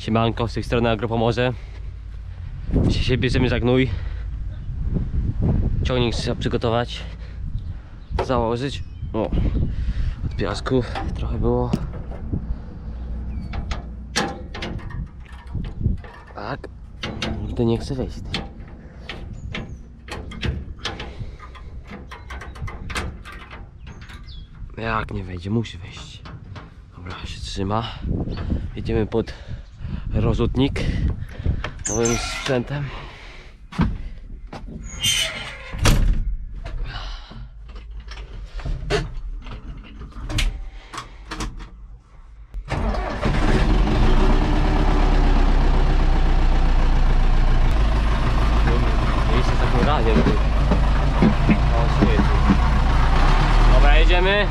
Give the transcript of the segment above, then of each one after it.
Siemanko, z tej strony Agropomorze. Dzisiaj się bierzemy za gnój. Ciągnik trzeba przygotować, założyć. O, od piasku trochę było. Tak, nigdy nie chcę wejść. Jak nie wejdzie, musi wejść. Dobra, się trzyma. Jedziemy pod rozrzutnik nowym sprzętem. Miejsce z takim radiem. O, świetnie. Dobra, jedziemy.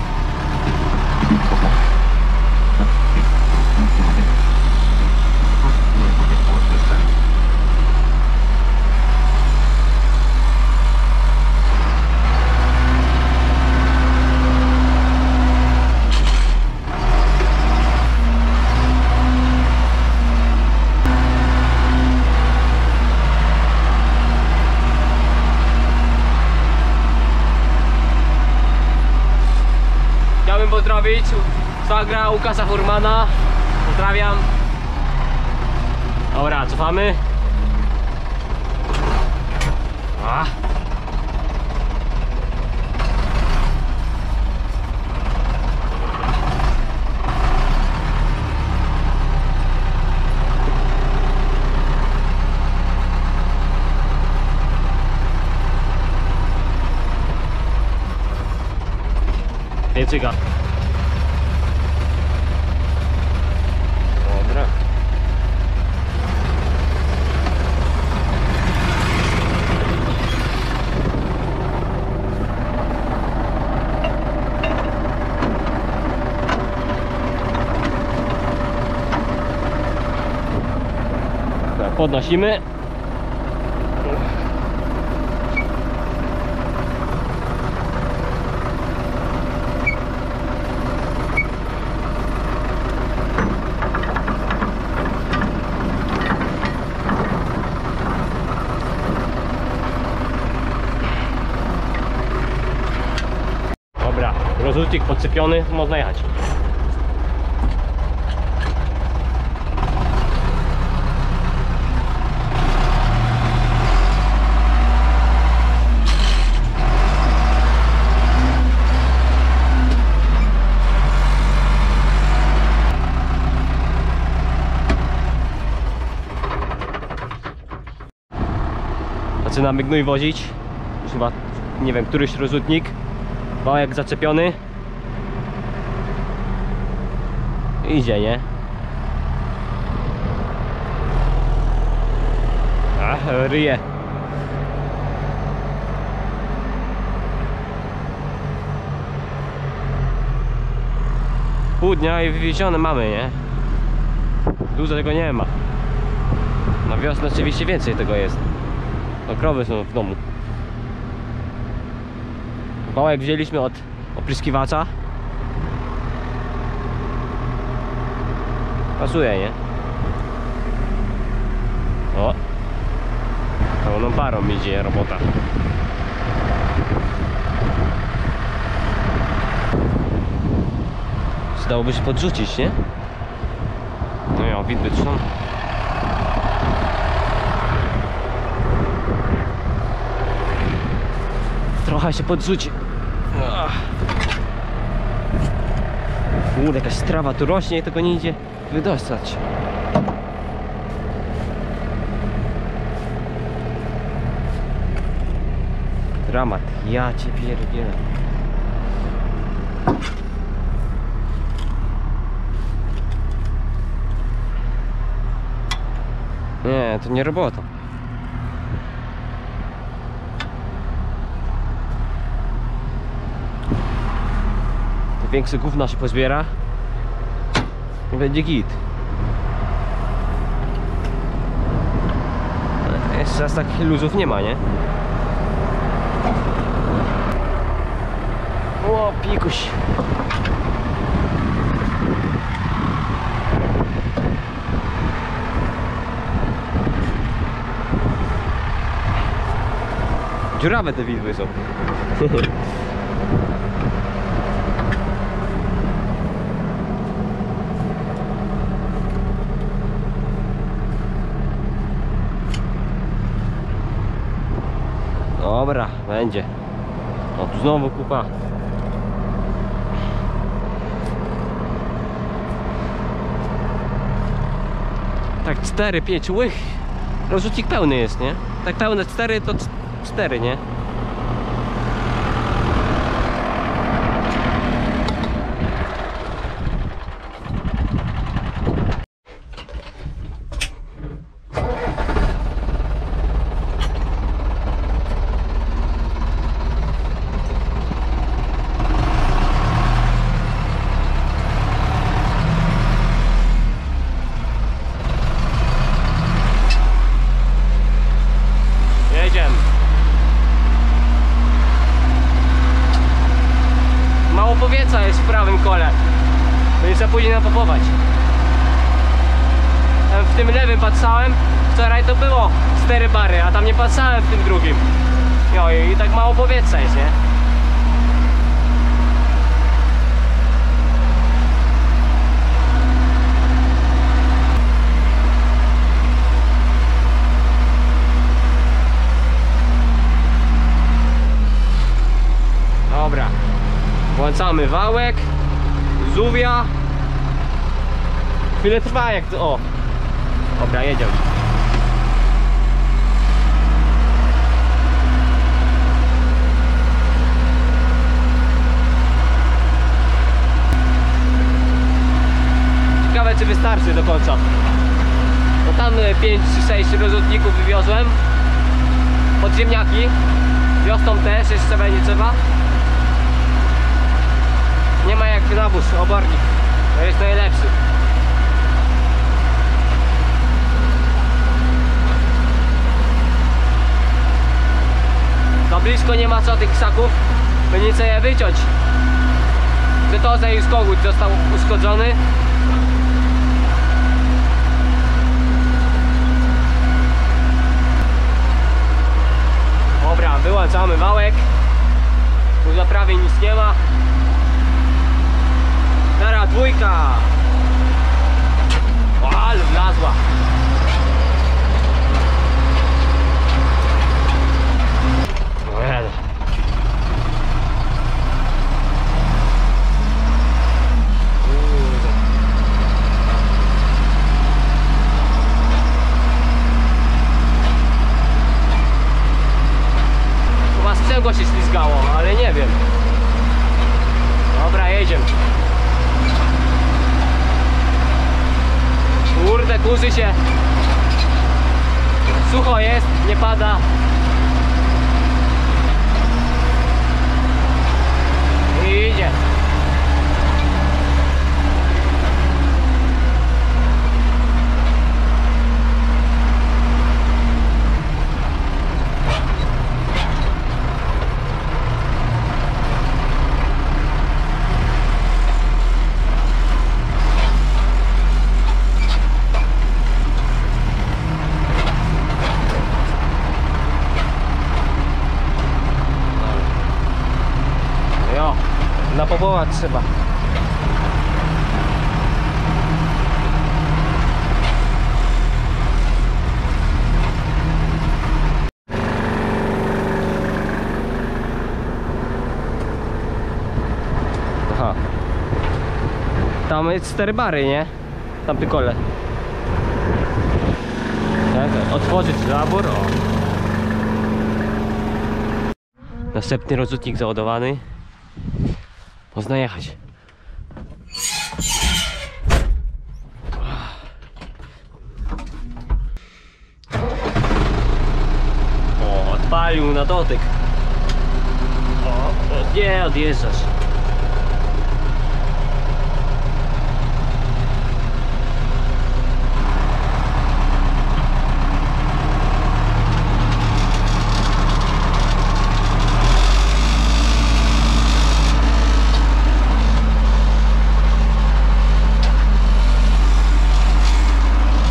Chciałbym pozdrowić szwagra Łukasza Furmana. Pozdrawiam. Dobra, cofamy. A. Piecyka. Dobra. Tak, podnosimy. Rozrzutnik podczepiony, można jechać. Zaczynamy gnój wozić. Już chyba, nie wiem, któryś rozrzutnik. Wałek zaczepiony. Idzie, nie? Ach, ryje. Pół dnia i wywiezione mamy, nie? Dużo tego nie ma. Na wiosnę oczywiście więcej tego jest. No, krowy są w domu. Wałek wzięliśmy od opryskiwacza. Pasuje, nie? O! Pełną parą idzie robota. Dałoby się podrzucić, nie? No ja, widyczną. Trochę się podrzuci. Jakaś strawa tu rośnie i tego nie idzie wydostać. Dramat, ja cię pierdzielę. Nie, to nie robota. To większe gówno się pozbiera i będzie git. Jeszcze raz takich luzów nie ma, nie? O, pikuś. Dziurawe te widły są. Dobra, będzie. O, tu znowu kupa. Tak 4-5 łych. Rozrzutnik pełny jest, nie? Tak pełne 4 to 4, nie? Jedziemy. Mało powietrza jest w prawym kole. Więc trzeba później napompować. W tym lewym patrzałem. Wczoraj to było 4 bary, a tam nie patrzałem w tym drugim. No i tak mało powietrza jest, nie? Dobra, włączamy wałek, żółwia. Chwilę trwa jak to... O! Dobra, jedziemy. Ciekawe czy wystarczy do końca. No tam 5 czy 6 rozrzutników wywiozłem. Podziemniaki. Wiosną też jeszcze będzie trzeba. Nie ma jak nawóz, obornik. To jest najlepszy. Za blisko nie ma co tych krzaków. Będzie trzeba je wyciąć. Że to za już kogut został uszkodzony. Dobra, wyłączamy wałek. Tu za prawie nic nie ma. Teraz dwójka. O, ale wlazła. Chyba sprzęgło się ślizgało, ale nie wiem. Dobra, jedziemy. Kurde, kurzy się. Sucho jest, nie pada. I idzie. Napompować trzeba. Aha. Tam jest 4 bary, nie? Tamty kole. Tak, otworzyć zabór. O. Następny rozrzutnik załadowany. Można jechać. O, odpalił na dotyk. O, nie odjeżdżasz.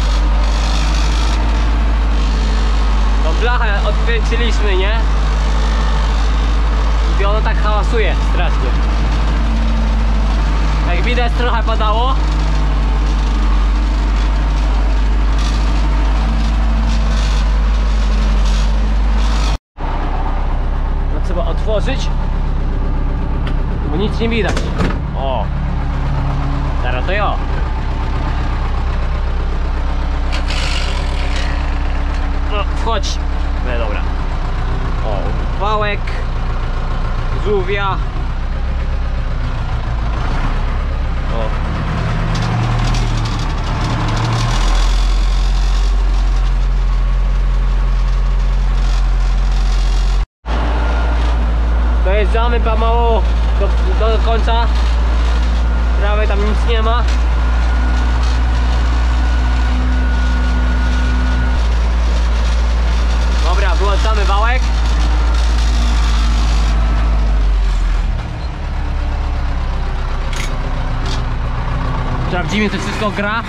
Blachę odkręciliśmy, nie? i ono tak hałasuje strasznie. Jak widać, trochę padało. No trzeba otworzyć, bo nic nie widać. O, teraz to ja. No, wchodź. No dobra. O, wałek, żółwia. O. Dojeżdżamy pomału do końca. Prawie tam nic nie ma. Dobra, wyłączamy wałek. Sprawdzimy, czy wszystko gra.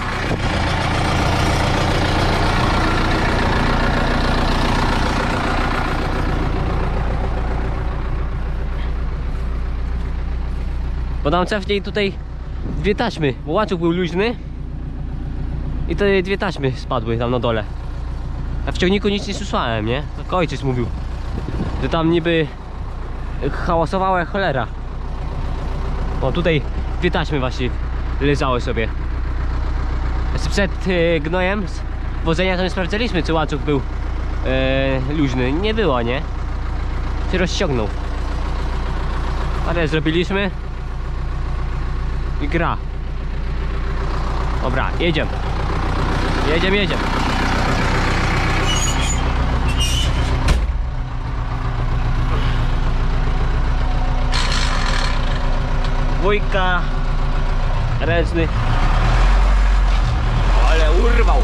Bo nam wcześniej tutaj dwie taśmy, bo łańcuch był luźny i te dwie taśmy spadły tam na dole. A w ciągniku nic nie słyszałem, nie? Tak ojciec mówił, że tam niby hałasowała jak cholera. O, tutaj dwie taśmy właśnie leżały sobie. Przed gnojem z wożenia to nie sprawdzaliśmy, czy łańcuch był luźny. Nie było, nie? Się rozciągnął. Ale zrobiliśmy i gra. Dobra, jedziemy. Jedziemy. Dwójka, ręczny. Ale urwał.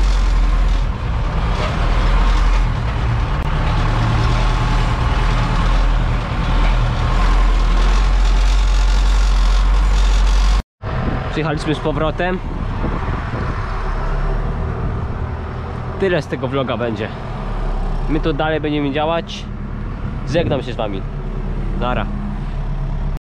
Przyjechaliśmy z powrotem. Tyle z tego vloga będzie. My to dalej będziemy działać. Żegnam się z wami. Nara.